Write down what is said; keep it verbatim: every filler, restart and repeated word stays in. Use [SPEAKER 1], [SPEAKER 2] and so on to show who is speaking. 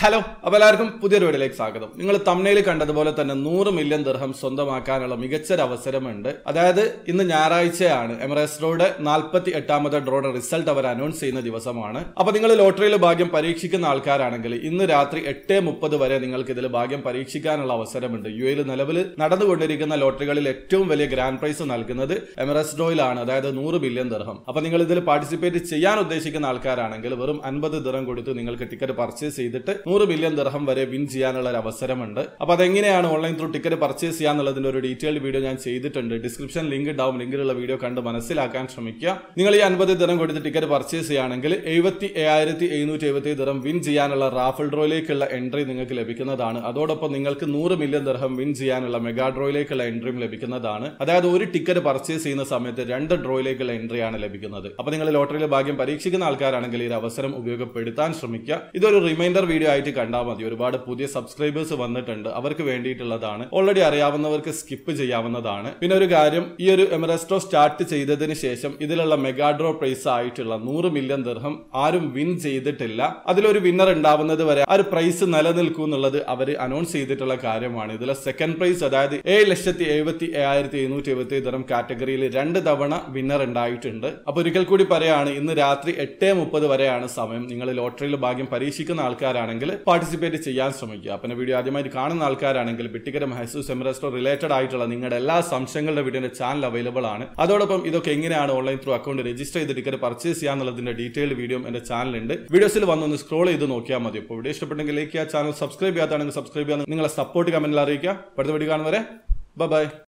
[SPEAKER 1] Hello അപ്പോൾ എല്ലാവർക്കും പുതിയൊരു വീഡിയോയിലേക്ക് സ്വാഗതം. നിങ്ങൾ തംബ്നെയിൽ കണ്ടതുപോലെ തന്നെ നൂറ് മില്യൺ ദിർഹം സ്വന്തമാക്കാനുള്ള മികച്ചൊരു അവസരമുണ്ട്. അതായത് ഇന്ന് ഞായറാഴ്ചയാണ്. എമിറേറ്റ്സ് ഡ്രോയുടെ നാൽപ്പത്തി എട്ടാമത്തെ ഡ്രോയുടെ റിസൾട്ട് അവർ അനൗൺസ് ചെയ്യുന്ന ദിവസമാണ്. അപ്പൊ നിങ്ങൾ ലോട്ടറിയിൽ ഭാഗ്യം പരീക്ഷിക്കുന്ന ആൾക്കാരാണെങ്കിൽ ഇന്ന് രാത്രി എട്ട് മുപ്പത് വരെ നിങ്ങൾക്ക് ഇതിൽ ഭാഗ്യം പരീക്ഷിക്കാനുള്ള അവസരമുണ്ട്. യു എയിൽ നിലവിൽ നടന്നുകൊണ്ടിരിക്കുന്ന ലോട്ടറികളിൽ ഏറ്റവും വലിയ ഗ്രാൻഡ് പ്രൈസ് നൽകുന്നത് എമിറേറ്റ്സ് ഡ്രോയിലാണ്, അതായത് നൂറ് ബില്യൺ ദിർഹം. അപ്പൊ നിങ്ങൾ ഇതിൽ പാർട്ടിസിപ്പേറ്റ് ചെയ്യാൻ ഉദ്ദേശിക്കുന്ന ആൾക്കാരാണെങ്കിൽ വെറും അൻപത് ദിർഹം കൊടുത്ത് നിങ്ങൾക്ക് ടിക്കറ്റ് പർച്ചേസ് ചെയ്തിട്ട് നൂറ് ബില്യൺ ദിർഹം വരെ വിൻ ചെയ്യാനുള്ള ഒരു അവസരമുണ്ട്. അപ്പൊ അതെങ്ങനെയാണ് ഓൺലൈൻ ത്രൂ ടിക്കറ്റ് പർച്ചേസ് ചെയ്യാന്നുള്ളതിന്റെ ഒരു ഡീറ്റെയിൽഡ് വീഡിയോ ഞാൻ ചെയ്തിട്ടുണ്ട്. ഡിസ്ക്രിപ്ഷൻ ലിങ്ക് ഉണ്ടാവും, ലിങ്കിലുള്ള വീഡിയോ കണ്ട് മനസ്സിലാക്കാൻ ശ്രമിക്കുക. നിങ്ങൾ ഈ അൻപത് ദിർഹം കൊടുത്ത് ടിക്കറ്റ് പർച്ചേസ് ചെയ്യുകയാണെങ്കിൽ എഴുപത്തി ഏഴായിരത്തി എഴുന്നൂറ്റി എഴുപത്തി ദിർഹം വിൻ ചെയ്യാനുള്ള റാഫൽ ഡ്രോയിലേക്കുള്ള എൻട്രി നിങ്ങൾക്ക് ലഭിക്കുന്നതാണ്. അതോടൊപ്പം നിങ്ങൾക്ക് നൂറ് മില്യൺ ദിർഹം വിൻ ചെയ്യാനുള്ള മെഗാ ഡ്രോയിലേക്കുള്ള എൻട്രിയും ലഭിക്കുന്നതാണ്. അതായത് ഒരു ടിക്കറ്റ് പർച്ചേസ് ചെയ്യുന്ന സമയത്ത് രണ്ട് ഡ്രോയിലേക്കുള്ള എൻട്രിയാണ് ലഭിക്കുന്നത്. അപ്പൊ നിങ്ങൾ ലോട്ടറിയിൽ ഭാഗ്യം പരീക്ഷിക്കുന്ന ആൾക്കാരാണെങ്കിൽ ഈ അവസരം ഉപയോഗപ്പെടുത്താൻ ശ്രമിക്കുക. ഇതൊരു റിമൈൻഡർ വീഡിയോ ആയിട്ട് കണ്ടാൽ മതി. ഒരുപാട് പുതിയ സബ്സ്ക്രൈബേഴ്സ് വന്നിട്ടുണ്ട്, അവർക്ക് വേണ്ടിയിട്ടുള്ളതാണ്. ഓൾറെഡി അറിയാവുന്നവർക്ക് സ്കിപ്പ് ചെയ്യാവുന്നതാണ്. പിന്നെ ഒരു കാര്യം, ഈ ഒരു എമിറേറ്റ്സ് ഡ്രോ സ്റ്റാർട്ട് ചെയ്തതിന് ശേഷം ഇതിലുള്ള മെഗാ ഡ്രോ പ്രൈസ് ആയിട്ടുള്ള നൂറ് മില്യൺ ദിർഹം ആരും വിൻ ചെയ്തിട്ടില്ല. അതിലൊരു വിന്നർ ഉണ്ടാവുന്നത് വരെ ആ ഒരു പ്രൈസ് നിലനിൽക്കും എന്നുള്ളത് അവർ അനൗൺസ് ചെയ്തിട്ടുള്ള കാര്യമാണ്. ഇതിലെ സെക്കൻഡ് പ്രൈസ് അതായത് ഏഴ് ലക്ഷത്തി എഴുപത്തി ഏഴായിരത്തി എഴുന്നൂറ്റി എഴുപത്തി ദിർഹം കാറ്റഗറിയിൽ രണ്ട് തവണ വിന്നർ ഉണ്ടായിട്ടുണ്ട്. അപ്പൊ ഒരിക്കൽ കൂടി പറയാണ്, ഇന്ന് രാത്രി എട്ട് മുപ്പത് വരെയാണ് സമയം. നിങ്ങൾ ലോട്ടറിയിൽ ഭാഗ്യം പരീക്ഷിക്കുന്ന ആൾക്കാരാണെങ്കിൽ പാർട്ടിസിപ്പേറ്റ് ചെയ്യാൻ ശ്രമിക്കുക. പിന്നെ വീഡിയോ ആദ്യമായിട്ട് കാണുന്ന ആൾക്കാരാണെങ്കിൽ ബിട്ടിക്കറ്റ് മഹസൂസ് എമിറേറ്റ്സ് ഡ്രോ റിലേറ്റഡ് ആയിട്ടുള്ള നിങ്ങളുടെ എല്ലാ സംശയങ്ങളുടെ വീഡിയോന്റെ ചാനൽ അവൈലബിൾ ആണ്. അതോടൊപ്പം ഇതൊക്കെ എങ്ങനെയാണ് ഓൺലൈൻ ത്രൂ അക്കൗണ്ട് രജിസ്റ്റർ ചെയ്ത് ടിക്കറ്റ് പർച്ചേസ് ചെയ്യാന്നുള്ളതിന്റെ ഡീറ്റെയിൽഡ് വീഡിയോ എന്റെ ചാനലുണ്ട്. വീഡിയോസിൽ വന്നൊന്ന് സ്ക്രോൾ ചെയ്ത് നോക്കിയാൽ മതി. അപ്പോൾ വീഡിയോ ഇഷ്ടപ്പെട്ടെങ്കിൽ ലൈക്ക് ചെയ്യുക, ചാനൽ സബ്സ്ക്രൈബ് ചെയ്യാത്താണെങ്കിൽ സബ്സ്ക്രൈബ് ചെയ്യാൻ നിങ്ങളെ സപ്പോർട്ട് കമന്റിൽ അറിയിക്കുക. അടുത്ത വീഡിയോ കാണുന്നവരെ ബൈ ബൈ.